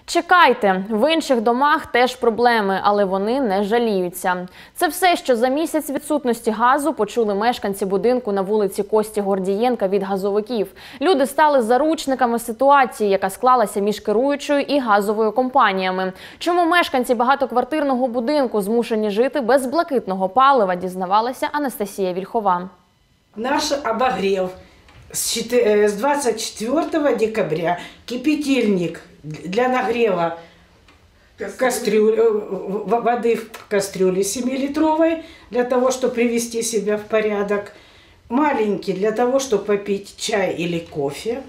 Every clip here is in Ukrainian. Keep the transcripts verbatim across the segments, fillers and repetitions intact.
Чекайте, в інших домах теж проблеми, але вони не жаліються. Це все, що за місяць відсутності газу почули мешканці будинку на вулиці Кості Гордієнка від газовиків. Люди стали заручниками ситуації, яка склалася між керуючою і газовою компаніями. Чому мешканці багатоквартирного будинку змушені жити без блакитного палива, дізнавалася Анастасія Вільхова. Наш обогрев с двадцать четвёртого декабря, кипятильник для нагрева кастрюль, воды в кастрюле семилитровой, для того, чтобы привести себя в порядок, маленький для того, чтобы попить чай или кофе,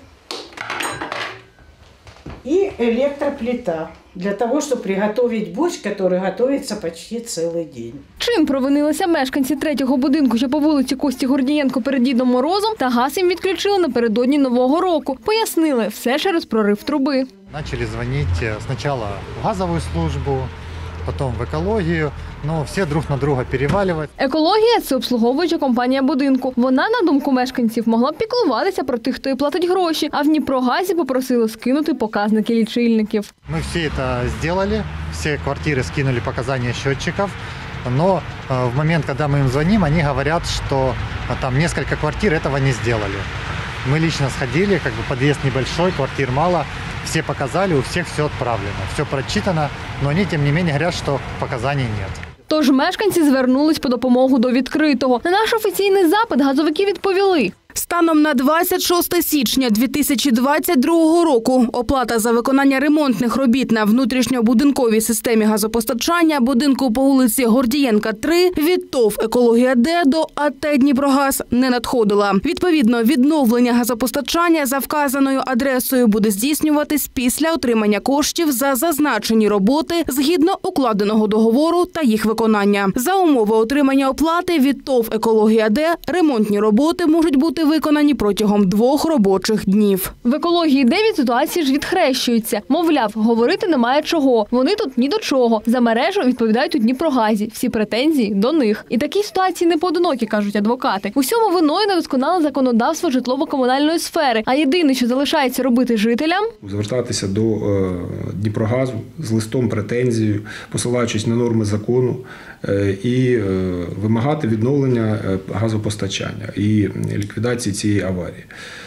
и электроплита для того, чтобы приготовить борщ, который готовится почти целый день. Чим провинилися мешканці третього будинку, що по вулиці Кості Гордієнко перед Дідом Морозом, та газ їм відключили напередодні Нового року. Пояснили, все через прорив труби. Начали звонить сначала в газовую службу, потом в екологію, но всі друг на друга перевалюють. Екологія – це обслуговуюча компанія будинку. Вона, на думку мешканців, могла б піклуватися про тих, хто і платить гроші, а в Дніпрогазі попросили скинути показники лічильників. Ми всі це зробили, всі квартири скинули показання счетчиків, но в момент, коли ми їм дзвонимо, вони говорять, що там кілька квартир цього не зробили. Мы лично сходили, как бы подъезд небольшой, квартир мало, все показали, у всех все отправлено, все прочитано, но они, тем не менее, говорят, что показаний нет. Тож мешканці звернулись по допомогу до відкритого. На наш офіційний запит газовики відповіли. Станом на двадцять шосте січня дві тисячі двадцять другого року оплата за виконання ремонтних робіт на внутрішньобудинковій системі газопостачання будинку по вулиці Гордієнка, три від ТОВ «Екологія Д» до АТ «Дніпрогаз» не надходила. Відповідно, відновлення газопостачання за вказаною адресою буде здійснюватись після отримання коштів за зазначені роботи згідно укладеного договору та їх виконання. За умови отримання оплати від ТОВ «Екологія Д» ремонтні роботи можуть бути виконані протягом двох робочих днів. В екології Д від ситуації ж відхрещуються. Мовляв, говорити немає чого. Вони тут ні до чого. За мережу відповідають у Дніпрогазі. Всі претензії до них. І такі ситуації не поодинокі, кажуть адвокати. Усьому виною недосконале законодавство житлово-комунальної сфери. А єдине, що залишається робити жителям – звертатися до е, Дніпрогазу з листом претензією, посилаючись на норми закону, е, і е, вимагати відновлення газопостачання і ліквідації цієї аварії.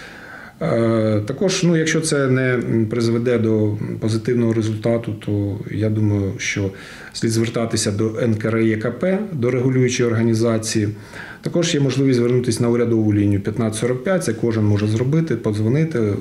Також, ну, якщо це не призведе до позитивного результату, то я думаю, що слід звертатися до ен ка ер є ка пе, до регулюючої організації. Також є можливість звернутися на урядову лінію п'ятнадцять сорок п'ять, це кожен може зробити, подзвонити,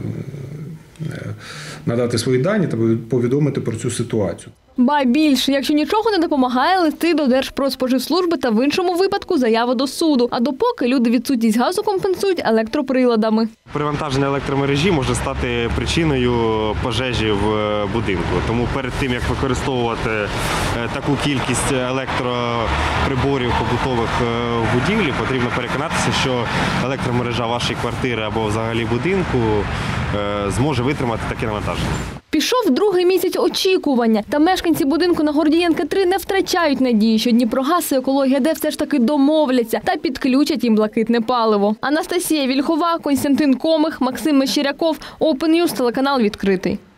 надати свої дані та повідомити про цю ситуацію. Ба більше, якщо нічого не допомагає, листи до Держпродспоживслужби та в іншому випадку заяву до суду. А допоки люди відсутність газу компенсують електроприладами. Перевантаження електромережі може стати причиною пожежі в будинку. Тому перед тим, як використовувати таку кількість електроприборів побутових в будівлі, потрібно переконатися, що електромережа вашої квартири або взагалі будинку зможе витримати таке навантаження. Пішов другий місяць очікування. Та мешканці будинку на Гордієнка три не втрачають надії, що Дніпрогаз і «Екологія Д» все ж таки домовляться та підключать їм блакитне паливо. Анастасія Вільхова, Костянтин Комих, Максим Мещеряков, Open News, телеканал «Відкритий».